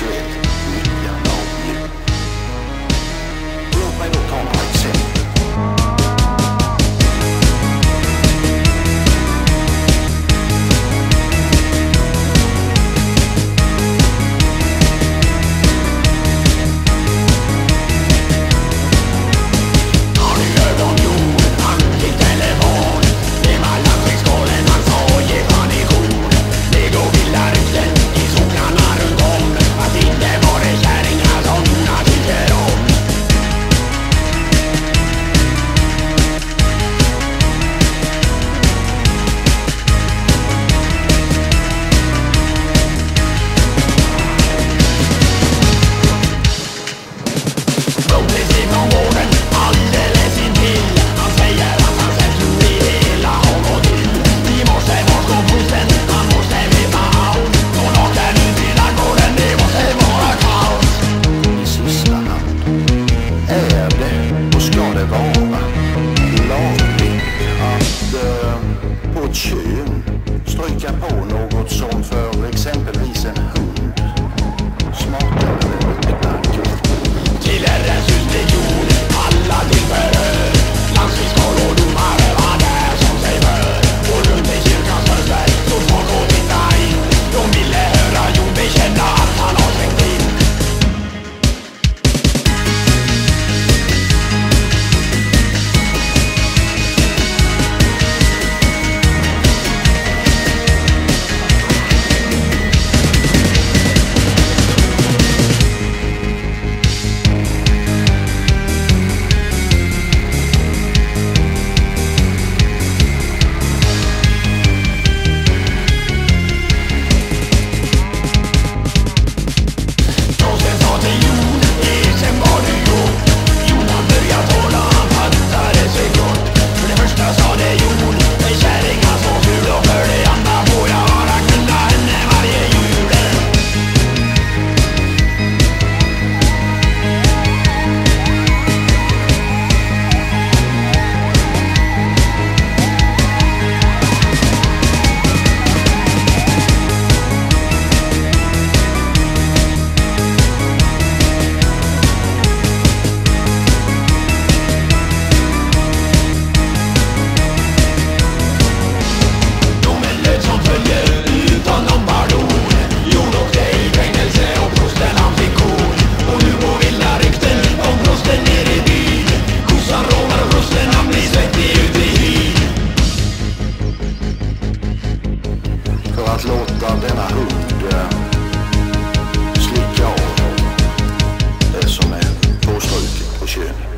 sexuellt nyttjande av djur. Låt mig då ta några exempel. Stryka på något som för exempelvis en hund smakar väldigt knarkigt. Till Herrens huslegion, alla tillbehör, landsfiskal och domare var där som sig bör. Och runt i kyrkans fönster stod folk och titta in. De ville höra Jon bekänna att han har svängt in. Att låta denna hund slicka av det som är påstruket på könet.